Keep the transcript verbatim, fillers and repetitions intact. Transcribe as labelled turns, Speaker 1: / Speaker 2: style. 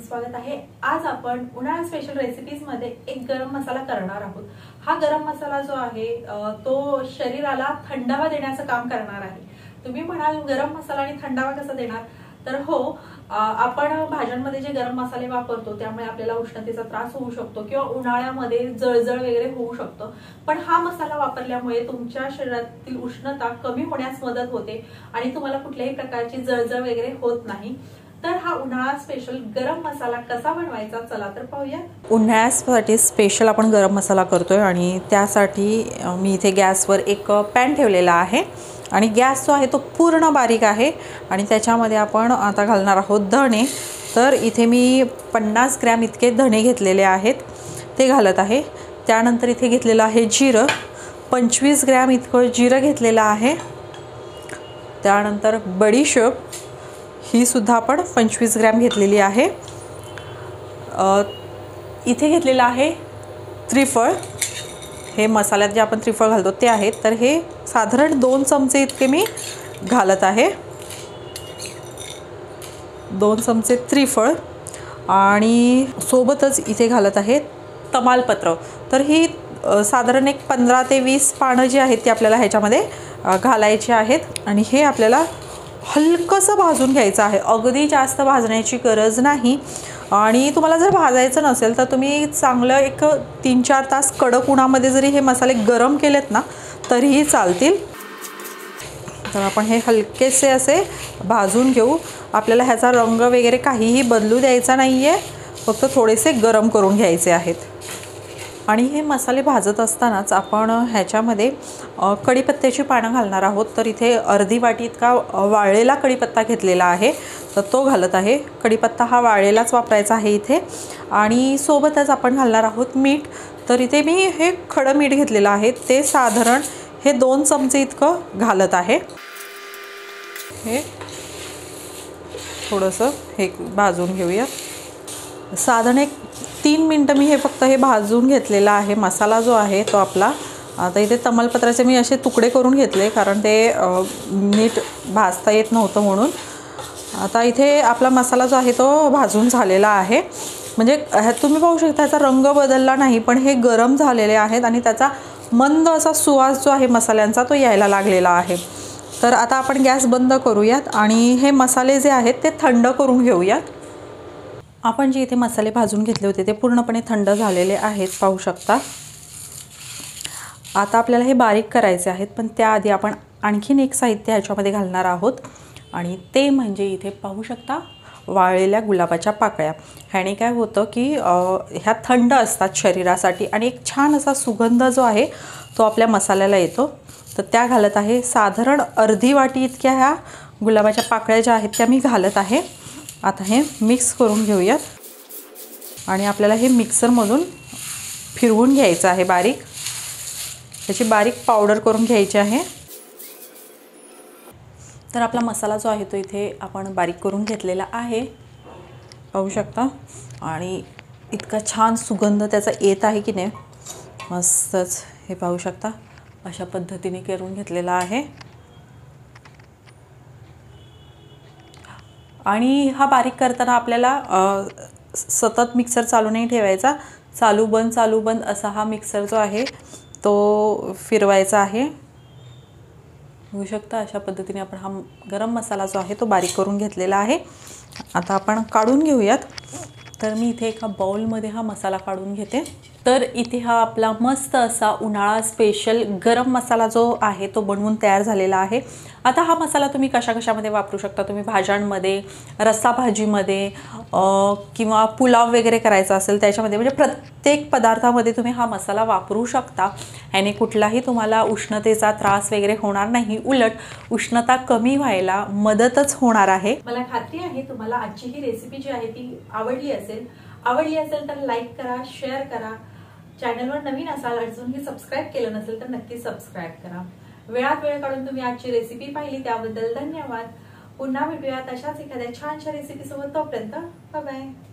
Speaker 1: स्वागत आहे। आज आपण उन्हाळा स्पेशल रेसिपीज मध्ये एक गरम मसाला करणार आहोत। हा गरम मसाला जो आहे तो शरीराला थंडावा देण्याचं काम करणार आहे। तुम्ही म्हणाल गरम मसाला आणि थंडावा कसा देणार, तर हो, आपण भाज्यांमध्ये जे गरम मसाले वापरतो त्यामुळे आपल्याला उष्णतेचा त्रास होऊ शकतो किंवा उन्हाळ्यामध्ये जळजळ वगैरे होऊ शकतो, पण हा मसाला वापरल्यामुळे तुमच्या शरीरातील उष्णता कमी होण्यास मदत होते आणि तुम्हाला कुठल्याही प्रकारची जळजळ वगैरे होत नाही। तर हा उन्हाळा स्पेशल गरम मसाला कसा बनवायचा, चला तर पाहूया।
Speaker 2: उन्हाळ्यासाठी स्पेशल आपण गरम मसाला करतोय आणि त्यासाठी मी इथे गॅसवर एक पॅन ठेवलेला आहे आणि गॅस जो आहे तो पूर्ण बारीक आहे आणि त्याच्यामध्ये आपण आता घालणार आहोत धणे। तर इथे मी पन्नास ग्रॅम इतके धणे घेतलेले आहेत, ते घालत आहे। त्यानंतर इथे घेतलेलं आहे जिरं, पंचवीस ग्रॅम इतकं जिरं घेतलेलं आहे। त्यानंतर बडीशेप ही सुद्धा आपण पंचवीस ग्रॅम घेतलेली आहे। इथे घेतलेलं आहे त्रिफळ, हे मसाल्यात जे आपण त्रिफळ घालतो ते आहेत, तर हे साधारण दोन चमचे इतके मी घालत आहे। दोन चमचे त्रिफळ आणि सोबतच इथे घालत आहे तमालपत्र। तर ही साधारण एक पंधरा ते वीस पानं जी आहेत ती आपल्याला ह्याच्यामध्ये घालायची आहेत आणि हे आपल्याला हलकंसं भाजून घ्यायचं आहे, अगदी जास्त भाजण्याची गरज नाही। आणि तुम्हाला जर भाजायचं नसेल तर तुम्ही चांगलं एक तीन चार तास कडक उन्हामध्ये जरी हे मसाले गरम केलेत ना तरीही चालतील। तर आपण हे हलकेसे असे भाजून घेऊ। आपल्याला ह्याचा रंग वगैरे काहीही बदलू द्यायचा नाही आहे, फक्त थोडेसे गरम करून घ्यायचे आहेत। आणि हे मसाले भाजत असतानाच आपण ह्याच्यामध्ये कढीपत्त्याची पानं घालणार आहोत। तर इथे अर्धी वाटी इतका वाळलेला कढीपत्ता घेतलेला आहे, तर तो घालत आहे। कढीपत्ता हा वाळलेलाच वापरायचा आहे इथे। आणि सोबतच आपण घालणार आहोत मीठ। तर इथे मी हे खडं मीठ घेतलेलं आहे, ते साधारण हे दोन चमचे इतकं घालत आहे। हे थोडंसं हे भाजून घेऊया। साधारण एक तीन मिनटं मी हे फक्त हे भाजून घेतलेला आहे मसाला जो आहे तो आपला। आता इथे तमालपत्राचे मी असे तुकडे करून घेतले, कारण ते नीट भाजता येत नव्हतं म्हणून। आता इथे आपला मसाला जो आहे तो भाजून झालेला आहे, म्हणजे तुम्ही पाहू शकता ह्याचा रंग बदलला नाही, पण हे गरम झालेले आहेत आणि त्याचा मंद असा सुवास जो आहे मसाल्यांचा तो यायला लागलेला आहे। तर आता आपण गॅस बंद करूयात आणि हे मसाले जे आहेत ते थंड करून घेऊयात। आपण जे इथे मसाले भाजून घेतले होते ते पूर्णपणे थंड झालेले आहेत, पाहू शकता। आता आपल्याला हे बारीक करायचे आहेत, पण त्याआधी आपण आणखीन एक साहित्य ह्याच्यामध्ये घालणार आहोत आणि ते म्हणजे इथे पाहू शकता वाळलेल्या गुलाबाच्या पाकळ्या। ह्याने काय होतं की ह्या थंड असतात शरीरासाठी आणि एक छान असा सुगंध जो आहे तो आपल्या मसाल्याला येतो। तर त्या घालत आहे, साधारण अर्धी वाटी इतक्या ह्या गुलाबाच्या पाकळ्या ज्या आहेत त्या मी घालत आहे। आता हे मिक्स करून घेऊयात आणि आपल्याला हे मिक्सरमधून फिरवून घ्यायचं आहे बारीक, त्याची बारीक पावडर करून घ्यायची आहे। तर आपला मसाला जो आहे तो इथे आपण बारीक करून घेतलेला आहे, पाहू शकता। आणि इतका छान सुगंध त्याचा येत आहे की नाही, मस्तच। हे पाहू शकता अशा पद्धतीने करून घेतलेला आहे। आणि हा बारीक करताना आपल्याला सतत मिक्सर चालू नाही ठेवायचा, चालू बंद चालू बंद असा हा मिक्सर जो आहे तो फिरवायचा आहे। होऊ शकता अशा पद्धतीने आपण हा गरम मसाला जो आहे तो बारीक करून घेतलेला आहे। आता आपण काढून घेऊयात। तर मी इथे एका बाउलमध्ये हा मसाला काढून घेते। तर इथे हा आपला मस्त असा उन्हाळा स्पेशल गरम मसाला जो आहे तो बनवून तयार झालेला आहे। आता हा मसाला तुम्ही कशा कशामध्ये वापरू शकता, तुम्ही भाज्यांमध्ये, रस्सा भाजीमध्ये किंवा पुलाव वगैरे करायचा असेल त्याच्यामध्ये, म्हणजे प्रत्येक पदार्थामध्ये तुम्ही हा मसाला वापरू शकता। ह्याने कुठलाही तुम्हाला उष्णतेचा त्रास वगैरे होणार नाही, उलट उष्णता कमी व्हायला मदतच होणार आहे।
Speaker 1: मला खात्री आहे तुम्हाला आजची ही रेसिपी जी आहे ती आवडली असेल। आवडली असेल तर लाईक करा, शेअर करा। चॅनलवर नवीन असाल, अजूनही सबस्क्राईब केलं नसेल तर नक्की सबस्क्राईब करा। वेळात वेळ काढून तुम्ही आजची रेसिपी पाहिली त्याबद्दल धन्यवाद। पुन्हा भेटूयात अशाच एखाद्या छानशा रेसिपी सोबत, तोपर्यंत बाय बाय।